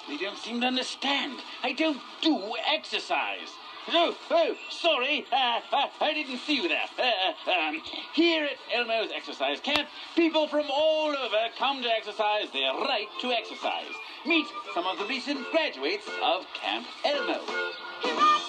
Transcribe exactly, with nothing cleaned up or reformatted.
They don't seem to understand. I don't do exercise. Oh, oh, sorry, uh, uh, I didn't see you there. Uh, um, here at Elmo's Exercise Camp, people from all over come to exercise their right to exercise. Meet some of the recent graduates of Camp Elmo.